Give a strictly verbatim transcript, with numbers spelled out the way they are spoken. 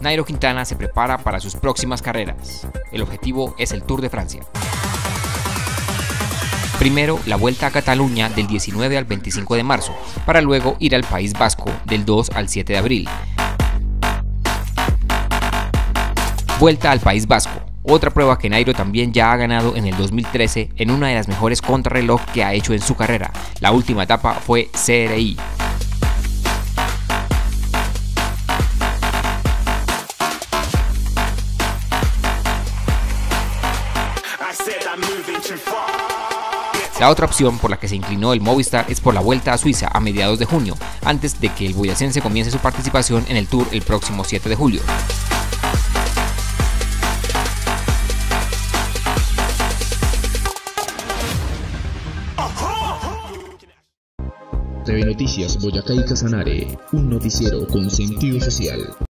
Nairo Quintana se prepara para sus próximas carreras. El objetivo es el Tour de Francia. Primero, la Vuelta a Cataluña del diecinueve al veinticinco de marzo, para luego ir al País Vasco del dos al siete de abril. Vuelta al País Vasco, otra prueba que Nairo también ya ha ganado en el dos mil trece en una de las mejores contrarreloj que ha hecho en su carrera. La última etapa fue C R I. La otra opción por la que se inclinó el Movistar es por la Vuelta a Suiza a mediados de junio, antes de que el boyacense comience su participación en el Tour el próximo siete de julio. T V Noticias Boyacá y Casanare, un noticiero con sentido social.